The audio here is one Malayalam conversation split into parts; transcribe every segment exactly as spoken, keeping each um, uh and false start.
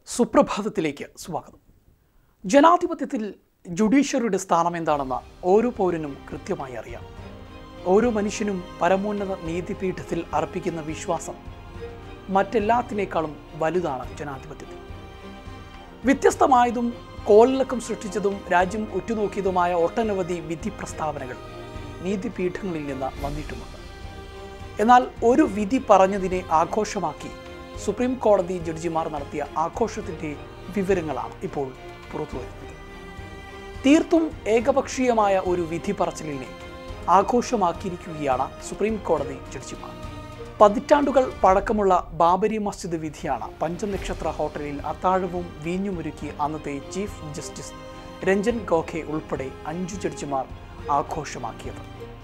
സുപ്രഭാതത്തിലേക്ക് സ്വാഗതം. ജനാധിപത്യത്തിൽ ജുഡീഷ്യറിയുടെ സ്ഥാനം എന്താണെന്ന് ഓരോ പൗരനും കൃത്യമായി അറിയാം. ഓരോ മനുഷ്യനും പരമോന്നത നീതിപീഠത്തിൽ അർപ്പിക്കുന്ന വിശ്വാസം മറ്റെല്ലാത്തിനേക്കാളും വലുതാണ് ജനാധിപത്യത്തിൽ. വ്യത്യസ്തമായതും കോളിളക്കം സൃഷ്ടിച്ചതും രാജ്യം ഉറ്റുനോക്കിയതുമായ ഒട്ടനവധി വിധി പ്രസ്താവനകൾ നീതിപീഠങ്ങളിൽ നിന്ന് വന്നിട്ടുമുണ്ട്. എന്നാൽ ഒരു വിധി പറഞ്ഞതിനെ ആഘോഷമാക്കി സുപ്രീം കോടതി ജഡ്ജിമാർ നടത്തിയ ആഘോഷത്തിൻ്റെ വിവരങ്ങളാണ് ഇപ്പോൾ പുറത്തുവരുന്നത്. തീർത്തും ഏകപക്ഷീയമായ ഒരു വിധി പറച്ചിലിനെ ആഘോഷമാക്കിയിരിക്കുകയാണ് സുപ്രീം കോടതി ജഡ്ജിമാർ. പതിറ്റാണ്ടുകൾ പഴക്കമുള്ള ബാബരി മസ്ജിദ് വിധിയാണ് പഞ്ചനക്ഷത്ര ഹോട്ടലിൽ അത്താഴവും വീഞ്ഞുമൊരുക്കി അന്നത്തെ ചീഫ് ജസ്റ്റിസ് രഞ്ജൻ ഗോഖെ ഉൾപ്പെടെ അഞ്ചു ജഡ്ജിമാർ ആഘോഷമാക്കിയത്.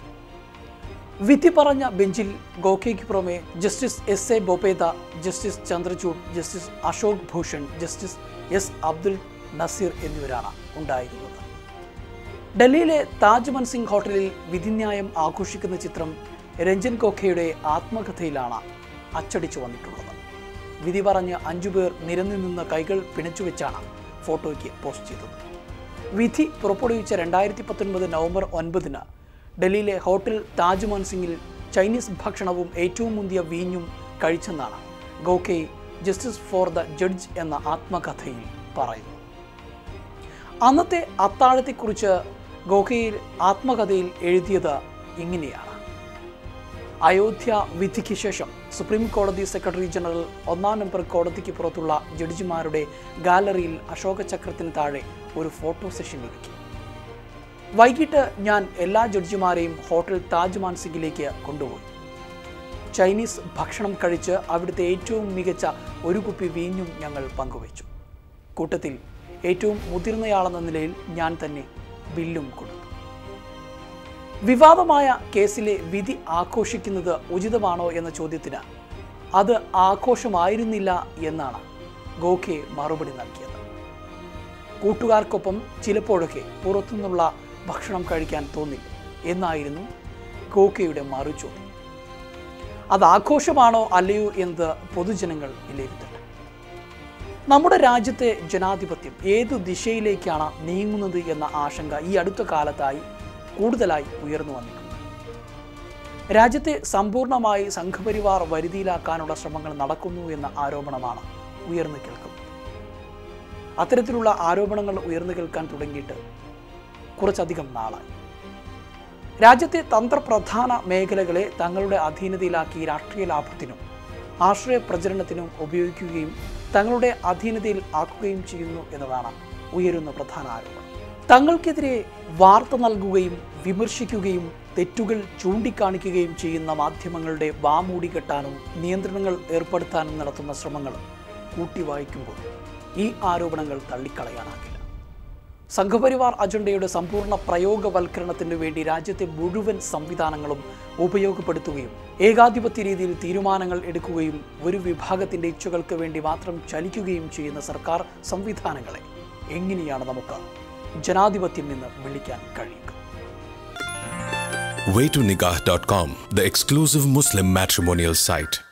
വിധി പറഞ്ഞ ബെഞ്ചിൽ ഗോഖയ്ക്ക് പുറമെ justice S A Bobde, justice Chandrachud, justice Ashok Bhushan, justice S Abdul Nazeer എന്നിവരാണ് ഉണ്ടായിരുന്നത്. ഡൽഹിയിലെ താജ് മൻസിംഗ് ഹോട്ടലിൽ വിധിന്യായം ആഘോഷിക്കുന്ന ചിത്രം രഞ്ജൻ ഗോഖയുടെ ആത്മകഥയിലാണ് അച്ചടിച്ചു വന്നിട്ടുള്ളത്. വിധി പറഞ്ഞ് അഞ്ചുപേർ നിരന്നു നിന്ന് കൈകൾ പിണച്ചുവെച്ചാണ് ഫോട്ടോയ്ക്ക് പോസ്റ്റ് ചെയ്തത്. വിധി പുറപ്പെടുവിച്ച രണ്ടായിരത്തി പത്തൊൻപത് നവംബർ ഒൻപതിന് ഡൽഹിയിലെ ഹോട്ടൽ താജ് മൻസിംഗിൽ ചൈനീസ് ഭക്ഷണവും ഏറ്റവും മുന്തിയ വീഞ്ഞും കഴിച്ചെന്നാണ് Gogoi justice for the judge എന്ന ആത്മകഥയിൽ പറയുന്നു. അന്നത്തെ അത്താഴത്തെക്കുറിച്ച് ഗോഖയിൽ ആത്മകഥയിൽ എഴുതിയത് ഇങ്ങനെയാണ്: അയോധ്യ വിധിക്ക് ശേഷം സുപ്രീം കോടതി സെക്രട്ടറി ജനറൽ ഒന്നാം നമ്പർ കോടതിക്ക് പുറത്തുള്ള ജഡ്ജിമാരുടെ ഗാലറിയിൽ അശോക ചക്രത്തിന് താഴെ ഒരു ഫോട്ടോ സെഷൻ ഒരുക്കി. വൈകിട്ട് ഞാൻ എല്ലാ ജഡ്ജിമാരെയും ഹോട്ടൽ താജ് മാൻസിംഗിലേക്ക് കൊണ്ടുപോയി. ചൈനീസ് ഭക്ഷണം കഴിച്ച് അവിടുത്തെ ഏറ്റവും മികച്ച ഒരു കുപ്പി വീഞ്ഞും ഞങ്ങൾ പങ്കുവച്ചു. കൂട്ടത്തിൽ ഏറ്റവും മുതിർന്നയാളെന്ന നിലയിൽ ഞാൻ തന്നെ ബില്ലും കൊടുത്തു. വിവാദമായ കേസിലെ വിധി ആഘോഷിക്കുന്നത് ഉചിതമാണോ എന്ന ചോദ്യത്തിന് അത് ആഘോഷമായിരുന്നില്ല എന്നാണ് ഗോഖെ മറുപടി നൽകിയത്. കൂട്ടുകാർക്കൊപ്പം ചിലപ്പോഴൊക്കെ പുറത്തുനിന്നുള്ള ഭക്ഷണം കഴിക്കാൻ തോന്നില്ല എന്നായിരുന്നു ഗോഖയുടെ മറുചോദ്യം. അത് ആഘോഷമാണോ അല്ലയോ എന്നത് പൊതുജനങ്ങൾ വിലയിരുത്തട്ടെ. നമ്മുടെ രാജ്യത്തെ ജനാധിപത്യം ഏതു ദിശയിലേക്കാണ് നീങ്ങുന്നത് എന്ന ആശങ്ക ഈ അടുത്ത കാലത്തായി കൂടുതലായി ഉയർന്നു വന്നിട്ടുണ്ട്. രാജ്യത്തെ സമ്പൂർണമായി സംഘപരിവാർ വരുതിയിലാക്കാനുള്ള ശ്രമങ്ങൾ നടക്കുന്നു എന്ന ആരോപണമാണ് ഉയർന്നു കേൾക്കുന്നത്. അത്തരത്തിലുള്ള ആരോപണങ്ങൾ ഉയർന്നു കേൾക്കാൻ തുടങ്ങിയിട്ട് കുറച്ചധികം നാളായി. രാജ്യത്തെ തന്ത്രപ്രധാന മേഖലകളെ തങ്ങളുടെ അധീനതയിലാക്കി രാഷ്ട്രീയ ലാഭത്തിനും ആശ്രയ പ്രചരണത്തിനും ഉപയോഗിക്കുകയും തങ്ങളുടെ അധീനതയിൽ ആക്കുകയും ചെയ്യുന്നു എന്നതാണ് ഉയരുന്ന പ്രധാന ആരോപണം. തങ്ങൾക്കെതിരെ വാർത്ത നൽകുകയും വിമർശിക്കുകയും തെറ്റുകൾ ചൂണ്ടിക്കാണിക്കുകയും ചെയ്യുന്ന മാധ്യമങ്ങളുടെ വാമൂടി കെട്ടാനും നിയന്ത്രണങ്ങൾ ഏർപ്പെടുത്താനും നടത്തുന്ന ശ്രമങ്ങൾ കൂട്ടിവായിക്കുമ്പോൾ ഈ ആരോപണങ്ങൾ തള്ളിക്കളയാനാകില്ല. സംഘപരിവാർ അജണ്ടയുടെ സമ്പൂർണ്ണ പ്രയോഗവൽക്കരണത്തിന് വേണ്ടി രാജ്യത്തെ മുഴുവൻ സംവിധാനങ്ങളും ഉപയോഗപ്പെടുത്തുകയും ഏകാധിപത്യ രീതിയിൽ തീരുമാനങ്ങൾ എടുക്കുകയും ഒരു വിഭാഗത്തിൻ്റെ ഇച്ഛകൾക്ക് വേണ്ടി മാത്രം ചലിക്കുകയും ചെയ്യുന്ന സർക്കാർ സംവിധാനങ്ങളെ എങ്ങനെയാണ് നമുക്ക് ജനാധിപത്യം എന്ന് വിളിക്കാൻ കഴിയുക? way to nikah dot com, the exclusive Muslim matrimonial site.